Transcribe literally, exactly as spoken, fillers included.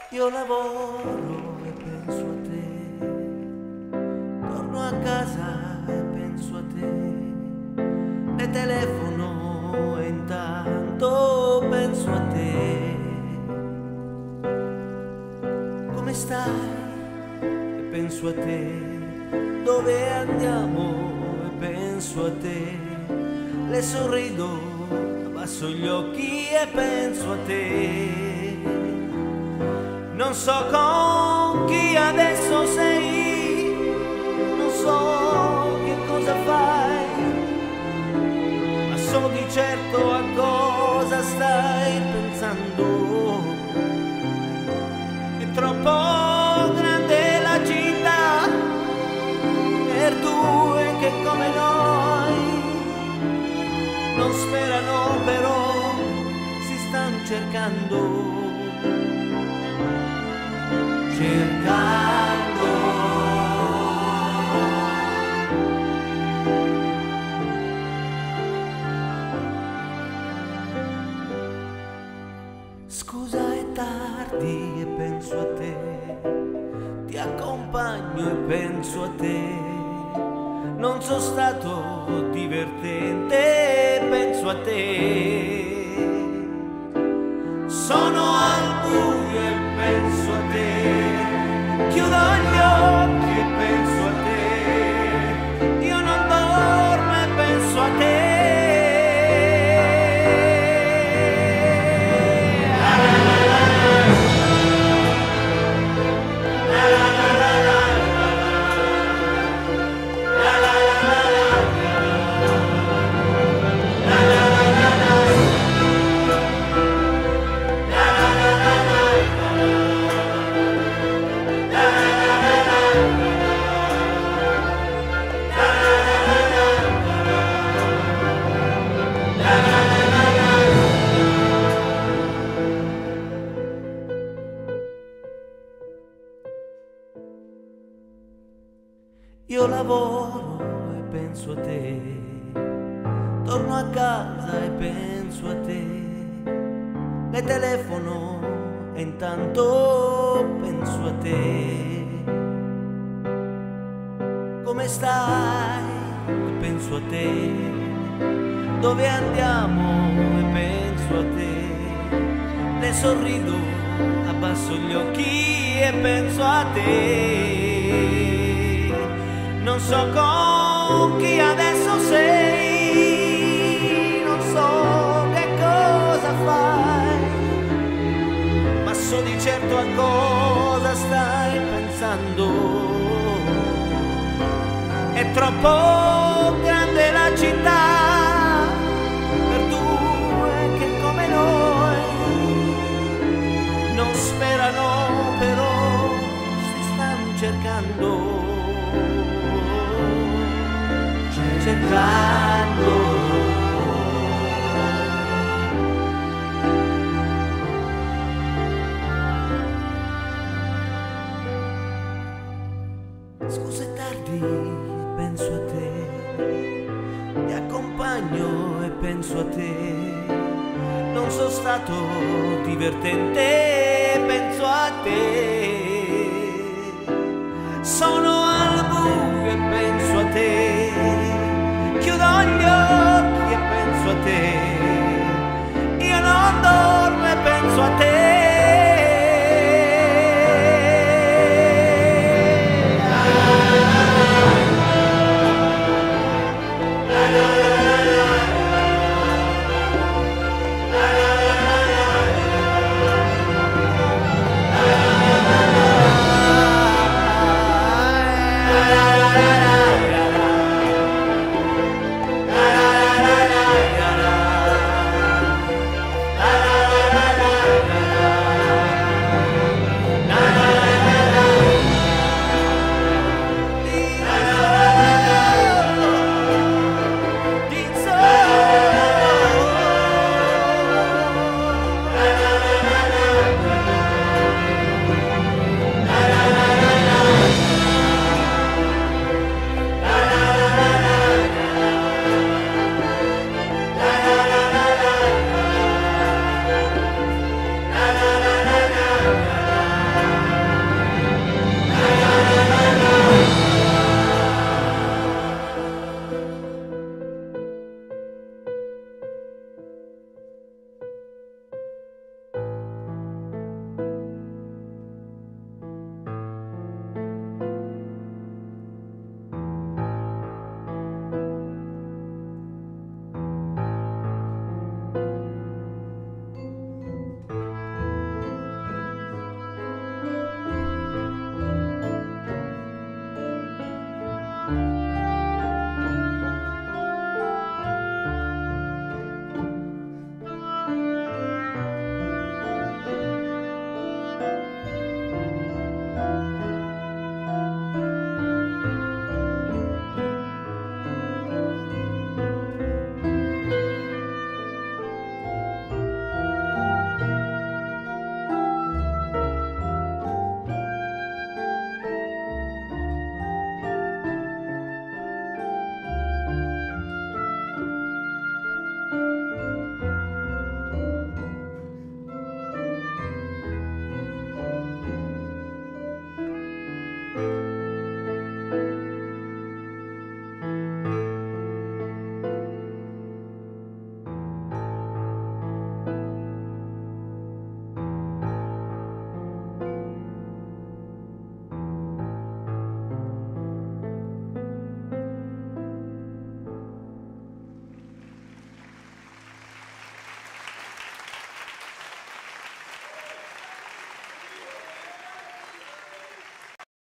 Io lavoro e penso a te, torno a casa e penso a te, le telefono e intanto penso a te. Come stai? E penso a te, dove andiamo? E penso a te, le sorrido, abbasso gli occhi e penso a te. Non so con chi adesso sei, non so che cosa fai, ma so di certo a cosa stai pensando. È troppo grande la città per due che come noi non sperano, però si stanno cercando. Cercando. Scusa, è tardi e penso a te, ti accompagno e penso a te. Non sono stato divertente e penso a te. Sono al buio e penso a te. Chiudo gli occhi e penso a te, io non dormo e penso a te. Io lavoro e penso a te, torno a casa e penso a te, le telefono e intanto penso a te. Come stai? E penso a te, dove andiamo? E penso a te, le sorrido, abbasso gli occhi e penso a te. Non so con chi adesso sei, non so che cosa fai, ma so di certo a cosa stai pensando. È troppo grande la città per due che come noi non sperano, però si stanno cercando. Cercando. Scusa, è tardi, penso a te, ti accompagno e penso a te. Non sono stato divertente, penso a te. Sono al buio e penso a te. Chiudo gli occhi e penso a te.